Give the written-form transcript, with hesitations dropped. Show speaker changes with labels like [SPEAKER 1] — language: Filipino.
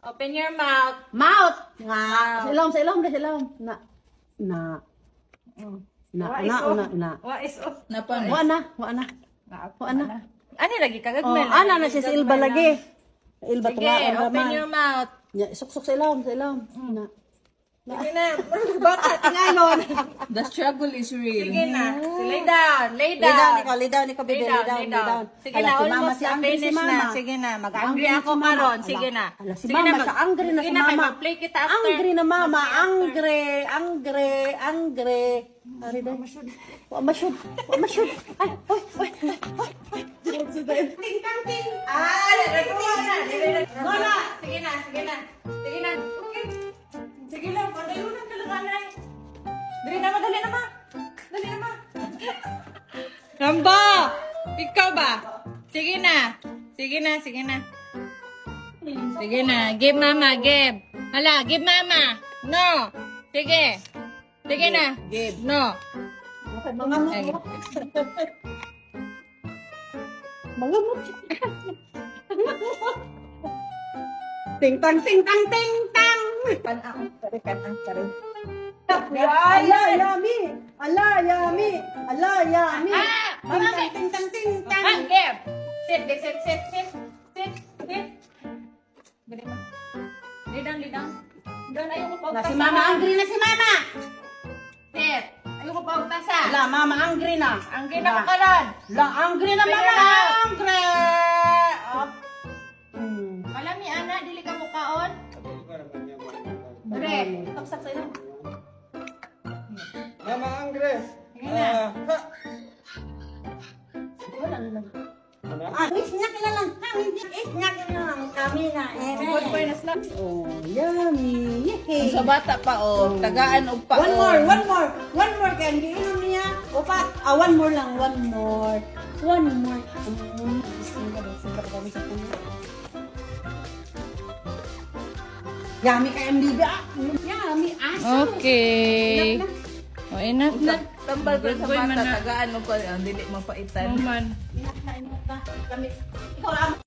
[SPEAKER 1] Open your mouth.
[SPEAKER 2] Mouth. Nga. Sa ilong, sa ilong, sa ilong. Na. Na. Na.
[SPEAKER 1] Wa is off.
[SPEAKER 2] Wa na. Wa na.
[SPEAKER 1] Ano lagi kagagmel?
[SPEAKER 2] Ana na siya sa ilba lagi. Ilba
[SPEAKER 1] Sige,
[SPEAKER 2] tungaon
[SPEAKER 1] open
[SPEAKER 2] raman.
[SPEAKER 1] your mouth.
[SPEAKER 2] Suksok sa ilong, sa ilong. Na.
[SPEAKER 1] Sige na. Bata, tingalon.
[SPEAKER 3] The struggle is real.
[SPEAKER 1] Sige na. Lay down. Lay
[SPEAKER 2] Lay
[SPEAKER 1] down.
[SPEAKER 2] down, lay down,
[SPEAKER 1] Lay down. Sige na, almost na finish na. Sige na, mag-angry ako karon. Sige na.
[SPEAKER 2] Si mama, sa angry na si mama.
[SPEAKER 1] Sige na, mag-play kita after.
[SPEAKER 2] Angry na mama, angry. Ari daw. Wa masyud. Ay, oy.
[SPEAKER 1] Ting tang ting. Ay, Mona. Sige na. Okay. Sige lang, padayon na talaga na. Dali na, madali na ma. Dali na ma. Rambo! Ikaw ba? Sige na. Sige na, give mama, give. Hala, give mama. No. Sige na.
[SPEAKER 2] Give.
[SPEAKER 1] No.
[SPEAKER 2] Mga mo. Ting tang.
[SPEAKER 1] Panang.
[SPEAKER 2] Ala, yummy. Ting tang.
[SPEAKER 1] Ah, give. Sit. Dali ma. Lay down. Doon, ayoko pa
[SPEAKER 2] Si mama, angry na si mama.
[SPEAKER 1] Sit. Ayoko pa utasa.
[SPEAKER 2] La, mama, angry na.
[SPEAKER 1] Angry na ka karon.
[SPEAKER 2] La, angry na mama, angry.
[SPEAKER 1] Malami ana, dili ka mukaon. Dire.
[SPEAKER 2] Taksak sa ilo.
[SPEAKER 4] Mama Angre.
[SPEAKER 1] Sige na.
[SPEAKER 2] Wala na lang. Isnak na lang. Kami na.
[SPEAKER 1] Good boy na slap.
[SPEAKER 2] Oh, yummy. Yay.
[SPEAKER 3] Sa bata pa, tagaan og pa.
[SPEAKER 2] One more candy. Inom niya. Upat. One more lang. Yummy ka MBB. Yummy. Aso.
[SPEAKER 1] Okay. O, enough na.
[SPEAKER 3] Tambal ko sa
[SPEAKER 1] Good boy
[SPEAKER 3] bata,
[SPEAKER 1] man na.
[SPEAKER 3] tagaan og pa, dili mapaitan.
[SPEAKER 1] Naman.
[SPEAKER 2] Enough na. Kami. Ikaw lang.